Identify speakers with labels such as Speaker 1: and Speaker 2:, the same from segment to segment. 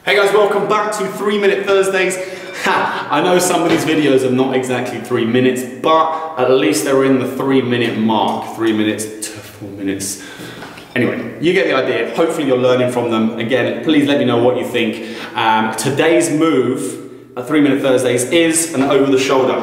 Speaker 1: Hey guys, welcome back to 3 Minute Thursdays. I know some of these videos are not exactly 3 minutes, but at least they're in the 3 minute mark. 3 minutes to 4 minutes. Anyway, you get the idea. Hopefully you're learning from them. Again, please let me know what you think. Today's move at 3 Minute Thursdays is an over the shoulder.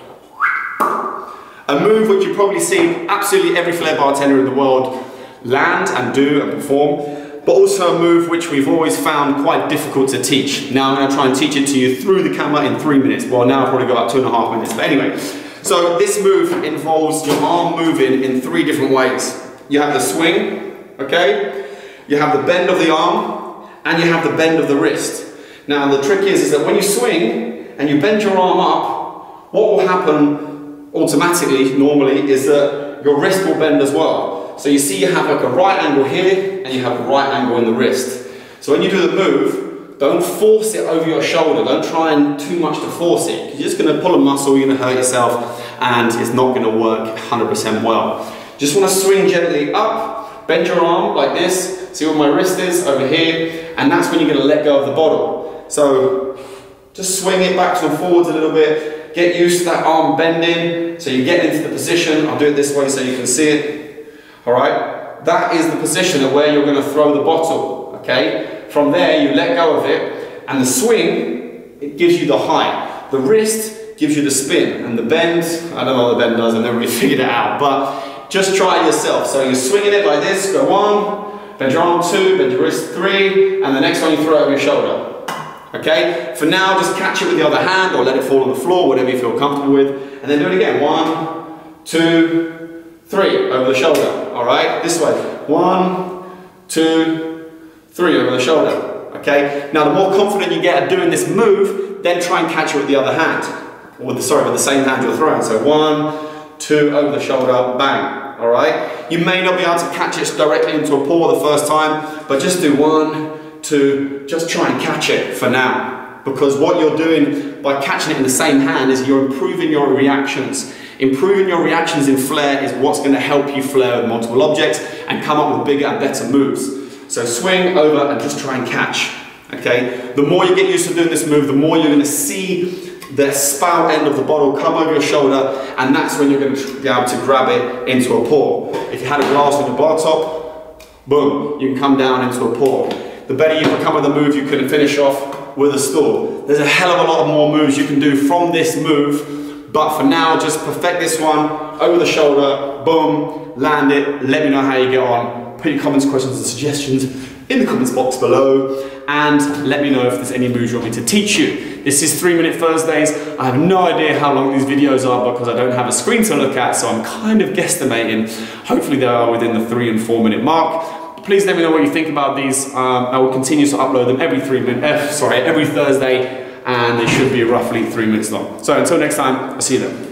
Speaker 1: A move which you've probably seen absolutely every Flair bartender in the world land and do and perform. But also a move which we've always found quite difficult to teach. Now I'm going to try and teach it to you through the camera in 3 minutes. Well, now I'll probably go about 2.5 minutes. But anyway, so this move involves your arm moving in 3 different ways. You have the swing, okay? You have the bend of the arm, and you have the bend of the wrist. Now the trick is that when you swing and you bend your arm up, what will happen automatically, normally, is that your wrist will bend as well. So you see you have like a right angle here, and you have a right angle in the wrist. So when you do the move, don't force it over your shoulder. Don't try and too much to force it. You're just going to pull a muscle, you're going to hurt yourself, and it's not going to work 100% well. Just want to swing gently up, bend your arm like this. See where my wrist is? Over here. And that's when you're going to let go of the bottle. So just swing it backwards and forwards a little bit. Get used to that arm bending. So you get into the position. I'll do it this way so you can see it. Alright, that is the position of where you're going to throw the bottle, okay? From there you let go of it, and the swing, it gives you the height. The wrist gives you the spin, and the bend, I don't know what the bend does, I've never really figured it out, but just try it yourself. So you're swinging it like this, go 1, bend your arm 2, bend your wrist 3, and the next one you throw it over your shoulder. Okay, for now just catch it with the other hand, or let it fall on the floor, whatever you feel comfortable with, and then do it again. 1, 2, 3 over the shoulder. All right, this way. 1, 2, 3 over the shoulder. Okay. Now, the more confident you get at doing this move, then try and catch it with the other hand, or with the same hand you're throwing. So 1, 2 over the shoulder, bang. All right. You may not be able to catch it directly into a paw the first time, but just do 1, 2. Just try and catch it for now, because what you're doing by catching it in the same hand is you're improving your reactions. Improving your reactions in Flair is what's going to help you Flair with multiple objects and come up with bigger and better moves. So swing over and just try and catch. Okay? The more you get used to doing this move, the more you're going to see the spout end of the bottle come over your shoulder, and that's when you're going to be able to grab it into a paw. If you had a glass on your bar top, boom, you can come down into a paw. The better you become with the move, you can finish off with a store. There's a hell of a lot of more moves you can do from this move. But for now, just perfect this one, over the shoulder, boom, land it, let me know how you get on. Put your comments, questions and suggestions in the comments box below, and let me know if there's any moves you want me to teach you. This is 3 Minute Thursdays. I have no idea how long these videos are because I don't have a screen to look at, so I'm kind of guesstimating. Hopefully they are within the 3 and 4 minute mark. Please let me know what you think about these. I will continue to upload them every Thursday, and they should be roughly 3 minutes long. So until next time, I'll see you then.